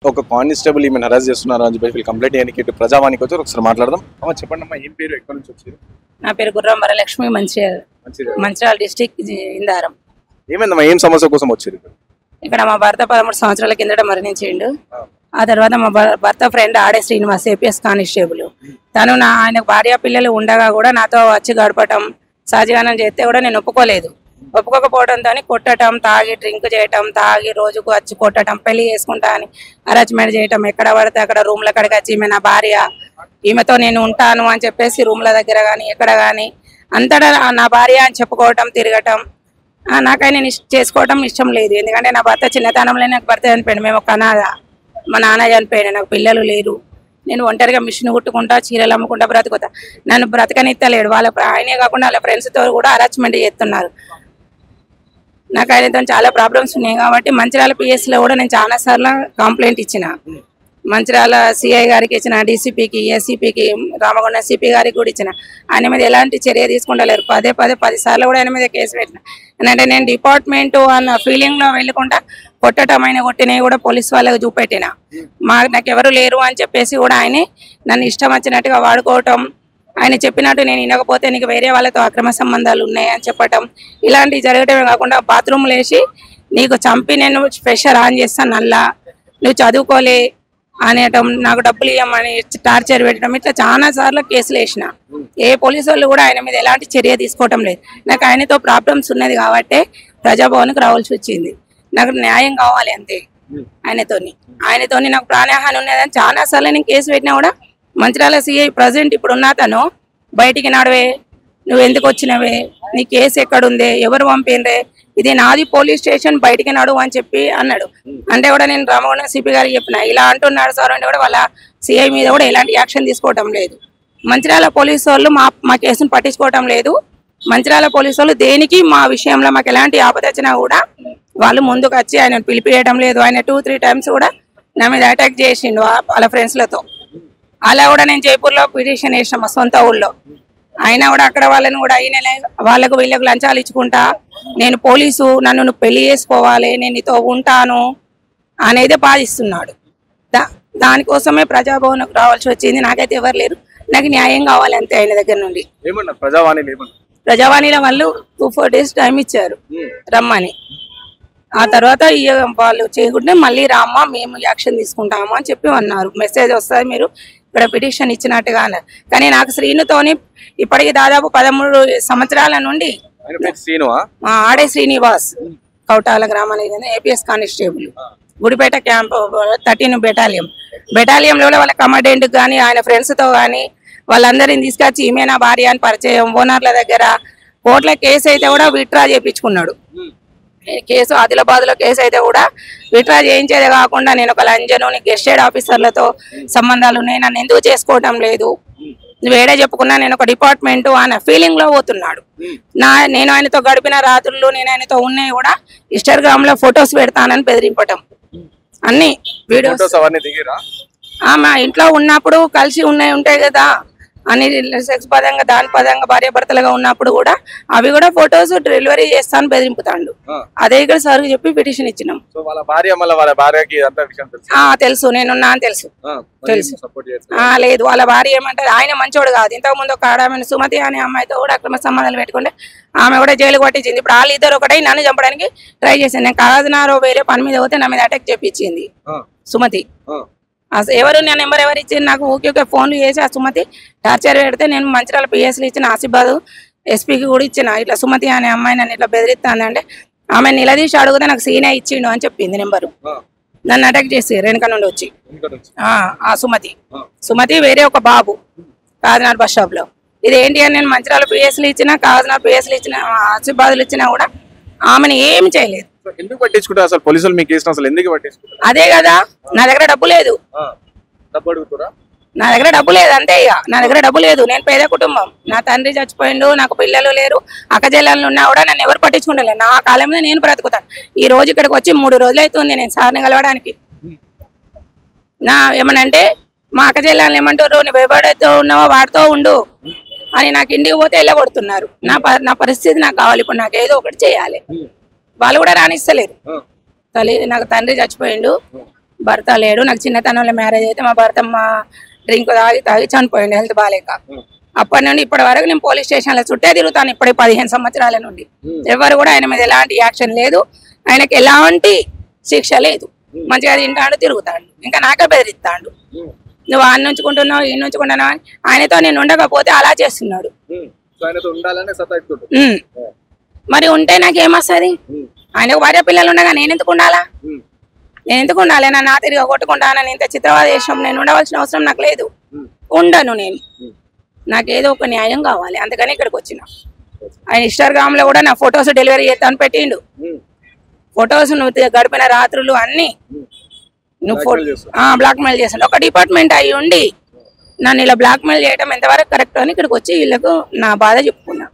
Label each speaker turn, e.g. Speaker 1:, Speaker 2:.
Speaker 1: ఒక కానిస్టేబుల్ ఈమెను హరాస్ చేస్తున్నారు అని చెప్పి కంప్లైంట్ చేయడానికి ఇటు ప్రజావానికి వచ్చి ఒకసారి మాట్లాడదాం. అమ్మ చెప్పండి అమ్మా, ఏం పేరు, ఎక్కడి నుంచి వచ్చారు?
Speaker 2: నా పేరు గుర్రం వరలక్ష్మి, మంచిర్యాల డిస్టిక్ ఇందారం.
Speaker 1: ఏమైందమ్మా, ఏం సమస్య కోసం వచ్చారు?
Speaker 2: ఇక్కడ మా భర్త 13 సంవత్సరాల కిందట మరణించిండు. ఆ తర్వాత మా భర్త ఫ్రెండ్ ఆడే శ్రీనివాస్ ఏపీఎస్ కానిస్టేబుల్. తను ఆయనకు భార్య పిల్లలు ఉండగా కూడా నాతో వచ్చి గడపటం, సహజీవనం చేస్తే కూడా నేను ఒప్పుకోలేదు. ఒప్పుకోకపోవడంతో కొట్టడం, తాగి డ్రింక్ చేయటం, తాగి రోజుకు వచ్చి కొట్టడం, పెళ్లి చేసుకుంటా అని అరేంజ్మెంట్ చేయటం, ఎక్కడ పడితే అక్కడ రూమ్ల కాడికి వచ్చి ఈమె నా భార్య, ఈమెతో నేను ఉంటాను అని చెప్పేసి రూమ్ల దగ్గర కానీ ఎక్కడ కానీ అంతటా నా భార్య అని చెప్పుకోవటం, తిరగటం. నాకైనా నేను చేసుకోవటం ఇష్టం లేదు. ఎందుకంటే నా భర్త చిన్నతనంలో నాకు భర్త చనిపోయాడు. మేము ఒక అనాథ, మా నాన్న చనిపోయాడు, నాకు పిల్లలు లేరు. నేను ఒంటరిగా మిషన్ కుట్టుకుంటా, చీరలు అమ్ముకుంటా బ్రతుకుతా. నన్ను బ్రతకనిత్తలేడు. ఆయనే కాకుండా వాళ్ళ ఫ్రెండ్స్తో కూడా అరేంజ్మెంట్ చేస్తున్నారు. నాకు ఆయనతో చాలా ప్రాబ్లమ్స్ ఉన్నాయి కాబట్టి మంచిర్యాల పిఎస్లో కూడా నేను చాలా సార్లు కంప్లైంట్ ఇచ్చిన. మంచిర్యాల సిఐ గారికి ఇచ్చిన, డీసీపీకి, ఏసీపీకి, రామగుండ సిపి గారికి కూడా ఇచ్చిన. ఆయన మీద ఎలాంటి చర్య తీసుకుంటలేరు. 10 సార్లు కూడా ఆయన మీద కేసు పెట్టిన. అంటే నేను డిపార్ట్మెంట్ అన్న ఫీలింగ్లో వెళ్ళకుండా కొట్టడం, ఆయన కొట్టినవి కూడా పోలీస్ వాళ్ళకి చూపెట్టిన. నాకు ఎవరు లేరు అని చెప్పేసి కూడా ఆయన నన్ను ఇష్టం వచ్చినట్టుగా వాడుకోవటం, ఆయన చెప్పినట్టు నేను వినకపోతే నీకు వేరే వాళ్ళతో అక్రమ సంబంధాలు ఉన్నాయని చెప్పటం, ఇలాంటివి జరగటమే కాకుండా బాత్రూమ్లు వేసి నీకు చంపి నేను ప్రెషర్ ఆన్ చేస్తాను, నల్లా నువ్వు చదువుకోలే అనేయటం, నాకు డబ్బులు ఇవ్వమని టార్చర్ పెట్టడం, ఇట్లా చాలా సార్లు కేసులు వేసిన. ఏ పోలీసు వాళ్ళు కూడా ఆయన మీద ఎలాంటి చర్య తీసుకోవటం లేదు. నాకు ఆయనతో ప్రాబ్లమ్స్ ఉన్నది కాబట్టి ప్రజాభవన్కి రావాల్సి వచ్చింది. నాకు న్యాయం కావాలి అంతే. ఆయనతోని నాకు ప్రాణహాని ఉన్నదని చాలా సార్లు నేను కేసు పెట్టినా కూడా మంచిర్యాల సిఐ ప్రజెంట్ ఇప్పుడున్న తను బయటికి నడవే, నువ్వు ఎందుకు వచ్చినవే, నీ కేసు ఎక్కడుందే, ఎవరు పంపినరే, ఇది నాది పోలీస్ స్టేషన్, బయటికి నడువు అని చెప్పి అన్నాడు. అంటే కూడా నేను రామగుండ సిపి గారికి చెప్పిన, ఇలా అంటున్నాడు సార్ అంటే కూడా వాళ్ళ సిఐ మీద కూడా ఎలాంటి యాక్షన్ తీసుకోవటం లేదు. మంచిర్యాల పోలీసు వాళ్ళు మా కేసును పట్టించుకోవటం లేదు. మంచిర్యాల పోలీసు వాళ్ళు దేనికి మా విషయంలో మాకు ఎలాంటి ఆపద వచ్చినా కూడా వాళ్ళు ముందుకు వచ్చి ఆయన పిలిపియడం లేదు. ఆయన 2-3 టైమ్స్ కూడా నా మీద అటాక్ చేసిండు వాళ్ళ ఫ్రెండ్స్లతో. అలా కూడా నేను జైపూర్లో పిటిషన్ వేసిన మా సొంత ఊళ్ళో. అయినా కూడా అక్కడ వాళ్ళని కూడా వాళ్ళకు వీళ్ళకు లంచాలు ఇచ్చుకుంటా, నేను పోలీసు, నన్ను నువ్వు పెళ్లి చేసుకోవాలి, నేను నీతో ఉంటాను అనేది బాధిస్తున్నాడు. దానికోసమే ప్రజాభవన్కు రావాల్సి వచ్చింది. నాకైతే ఎవరు లేరు, నాకు న్యాయం కావాలి అంతే. ఆయన దగ్గర నుండి ప్రజావాణిలో వాళ్ళు 2-4 days టైం ఇచ్చారు రమ్మని. ఆ తర్వాత వాళ్ళు చేయకుంటే మళ్ళీ రామ్మా మేము యాక్షన్ తీసుకుంటాము అని చెప్పి అన్నారు. మెసేజ్ వస్తుంది, మీరు ఇక్కడ పిటిషన్ ఇచ్చినట్టుగా అన్నారు. కానీ నాకు శ్రీనుతోని ఇప్పటికి దాదాపు 13 సంవత్సరాల నుండి, ఆడే శ్రీనివాస్ కౌటాల గ్రామానికి ఏపీఎస్ కానిస్టేబుల్, గుడిపేట క్యాంప్ 13 బెటాలియంలో వాళ్ళ కమాండెంట్ కానీ ఆయన ఫ్రెండ్స్తో కానీ వాళ్ళందరిని తీసుకొచ్చి ఈమె నా భార్య అని పరిచయం, ఓనర్ల దగ్గర కోర్టులో కేసు అయితే కూడా విత్డ్రా చేయించుకున్నాడు. కేసు ఆదిలాబాద్లో కేసు అయితే కూడా విత్డ్రా చేయించేదే కాకుండా నేను ఒక లంజను, గెస్టెడ్ ఆఫీసర్లతో సంబంధాలు ఉన్నాయి, నన్ను ఎందుకు చేసుకోవటం లేదు, నువ్వు ఏడే చెప్పుకున్నా నేను ఒక డిపార్ట్మెంట్ అనే ఫీలింగ్లో పోతున్నాడు. నేను ఆయనతో గడిపిన రాత్రులు, నేను ఆయనతో ఉన్నాయి కూడా ఇన్స్టాగ్రామ్లో ఫొటోస్ పెడతానని బెదిరింపటం, అన్ని వీడియోస్. మా ఇంట్లో ఉన్నప్పుడు కలిసి ఉంటాయి కదా అని సెక్స్ పదంగా, దాని పదంగా భార్య భర్తలుగా ఉన్నప్పుడు కూడా అవి కూడా ఫొటోస్ డెలివరీ చేస్తాను బెదిరింపుతాండు. అదే ఇక్కడ సార్ చెప్పి పిటిషన్ ఇచ్చినాం. తెలుసు, నేనున్నా అని తెలుసు. లేదు, వాళ్ళ భార్య ఏమంటారు, ఆయన మంచోడు కాదు. ఇంతకు ముందు ఒక ఆడమైన సుమతి అనే అమ్మాయితో కూడా అక్రమ సంబంధాలు పెట్టుకుంటే ఆమె కూడా జైలు కొట్టించింది. ఇప్పుడు వాళ్ళిద్దరు ఒకటే నన్ను చంపడానికి ట్రై చేసింది. నేను కాదనారో వేరే పని మీద పోతే నా మీద అటాక్ చేపించింది సుమతి. ఎవరు నా నెంబర్ ఎవరు ఇచ్చింది నాకు ఊకే ఫోన్లు చేసి ఆ సుమతి టార్చర్ పెడితే నేను మంచిర్యాల పిఎస్లు ఇచ్చిన, ఆసిఫాబాద్ ఎస్పీకి కూడా ఇచ్చిన, ఇట్లా సుమతి అనే అమ్మాయి నన్ను ఇట్లా బెదిరిస్తానంటే ఆమె నిలదీసి అడిగితే నాకు సీనే ఇచ్చిండు అని చెప్పింది నెంబరు. నన్ను అటాక్ చేసి వెనక నుండి వచ్చి ఆ సుమతి వేరే ఒక బాబు కాకినాడ బస్ స్టాప్ లో. ఇది ఏంటి అని నేను మంచిర్యాల పిఎస్లు ఇచ్చిన, కాకినాడ పిఎస్లు ఇచ్చిన, ఆసిఫాబాద్లు ఇచ్చినా కూడా ఆమెను ఏమి చేయలేదు.
Speaker 1: ఎందుకు పట్టించుకుంటారు అసలు పోలీసులు మీ కేసును? అసలు ఎందుకు పట్టించుకుంటారు?
Speaker 2: అదే కదా, నా దగ్గర డబ్బు లేదు, నా దగ్గర డబ్బు లేదు అంతే. ఇక నా దగ్గర డబ్బు లేదు, నేను పేద కుటుంబం, నా తండ్రి చచ్చిపోయిండు, నాకు పిల్లలు లేరు, అక్కజెల్లెళ్ళు ఉన్నా కూడా నన్ను ఎవరు పట్టించుకుంటలేదు. నా కాలంలో నేను బ్రతుకుతాను. ఈ రోజు ఇక్కడికి వచ్చి 3 రోజులు అవుతుంది నేను సార్ని కలవడానికి. ఏమనంటే మా అక్కజెల్లెళ్ళు ఏమంటారు, నువ్వు ఎవరితో ఉన్నావో వాడితో ఉండు అని నాకు ఇంటికి పోతే వెళ్ళగొడుతున్నారు. నా పరిస్థితి నాకు కావాలి, ఇప్పుడు నాకు ఏదో ఒకటి చేయాలి. వాళ్ళు కూడా రానిస్తలేరు. నాకు తండ్రి చచ్చిపోయిండు, భర్త లేడు. నాకు చిన్నతనంలో మ్యారేజ్ అయితే మా భర్త డ్రింక్ తాగి చనిపోయింది హెల్త్ బాగాలేక. అప్పటి నుండి ఇప్పటి వరకు నేను పోలీస్ స్టేషన్లో చుట్టే తిరుగుతాను. ఇప్పటి 15 సంవత్సరాల నుండి ఎవరు కూడా ఆయన మీద ఎలాంటి యాక్షన్ లేదు, ఆయనకి ఎలాంటి శిక్ష లేదు. మంచిగా తింటాడు, తిరుగుతాడు, ఇంకా నాకే బెదిరిస్తాడు. నువ్వు ఆయన నుంచుకుంటున్నావు, ఈ నుంచుకుంటున్నావు అని. ఆయనతో నేను ఉండకపోతే అలా చేస్తున్నాడు. మరి ఉంటే నాకేమొస్తుంది? ఆయనకు భార్య పిల్లలు ఉండగా నేను ఎందుకు ఉండాలా? నేను ఎందుకు ఉండాలి? నా తిరిగి కొట్టుకుంటా నేను ఇంత చిత్రవాద చేసినప్పుడు నేను ఉండవలసిన అవసరం నాకు లేదు. ఉండను నేను. నాకేదో ఒక న్యాయం కావాలి, అందుకని ఇక్కడికి వచ్చిన. ఆయన ఇన్స్టాగ్రామ్ లో కూడా నా ఫొటోస్ డెలివరీ చేస్తాను పెట్టిండు. ఫొటోస్ నువ్వు గడిపిన రాత్రులు అన్ని నువ్వు బ్లాక్ మెయిల్ చేస్తాడు. ఒక డిపార్ట్మెంట్ అయ్యి ఉండి నన్ను ఇలా బ్లాక్ మెయిల్ చేయడం ఎంతవరకు కరెక్ట్ అని ఇక్కడికి వచ్చి వీళ్ళకు నా బాధ చెప్పుకున్నా.